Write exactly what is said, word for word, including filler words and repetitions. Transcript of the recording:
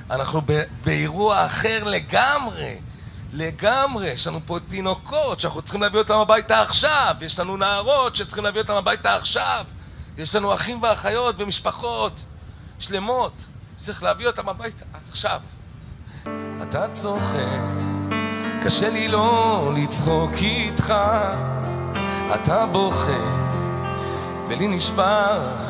אנחנו באירוע אחר לגמרי, לגמרי. יש לנו פה תינוקות שאנחנו צריכים להביא אותם הביתה עכשיו, יש לנו נערות שצריכים להביא אותם הביתה עכשיו, יש לנו אחים ואחיות ומשפחות שלמות, צריך להביא אותם הביתה עכשיו. אתה צוחק, קשה לי לא לצחוק איתך, אתה בוכה ולי נשבר